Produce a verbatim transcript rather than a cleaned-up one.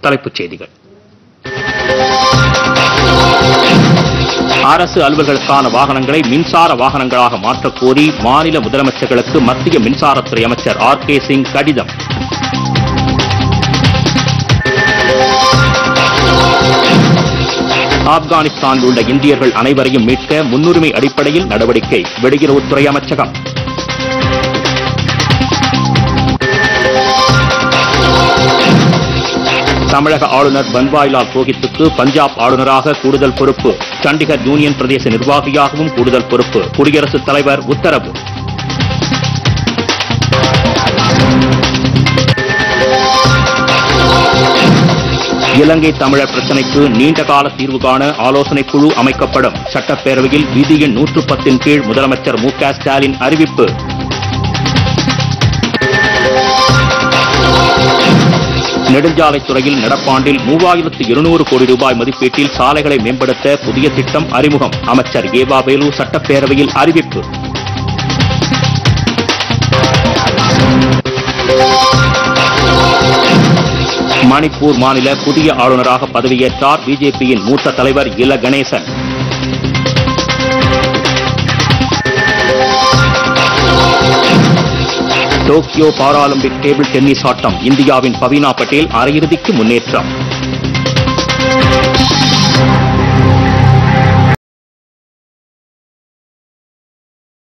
தலைப்புச் செய்திகள். அரசு அலுவலர்களுக்கான வாகனங்களை மின்சார வாகனங்களாக மாற்றக் கோரி மாநில முதலமைச்சர்களுக்கு மத்திய மின்சாரத்துறை அமைச்சர் ஆர் கே சிங் கடிதம். ஆப்கானிஸ்தானில் உள்ள இந்தியர்கள் அனைவரையும் மீட்க முன்னுரிமை அடிப்படையில் நடவடிக்கை, வெளியுறவுத்துறை அமைச்சகம். தமிழக ஆளுநர் பன்வாரிலால் புரோஹித்துக்கு பஞ்சாப் ஆளுநராக கூடுதல் பொறுப்பு, சண்டிகர் யூனியன் பிரதேச நிர்வாகியாகவும் கூடுதல் பொறுப்பு, குடியரசுத் தலைவர் உத்தரவு. இலங்கை தமிழர் பிரச்சினைக்கு நீண்டகால தீர்வு காண ஆலோசனைக் குழு அமைக்கப்படும். சட்டப்பேரவையில் விதி எண் நூற்று பத்தின் கீழ் முதலமைச்சர் மு க ஸ்டாலின் அறிவிப்பு. நெடுஞ்சாலைத்துறையில் நடப்பாண்டில் மூவாயிரத்து இருநூறு கோடி ரூபாய் மதிப்பீட்டில் சாலைகளை மேம்படுத்த புதிய திட்டம் அறிமுகம். அமைச்சர் ஏவா வேலு சட்டப்பேரவையில் அறிவிப்பு. மணிப்பூர் மாநில புதிய ஆளுநராக பதவியேற்றார் பிஜேபியின் மூத்த தலைவர் La Ganesan. Tokyo Paralympic table tennis ஆட்டம், இந்தியாவின் பவீனா பட்டேல் அரையிறுதிக்கு முன்னேற்றம்.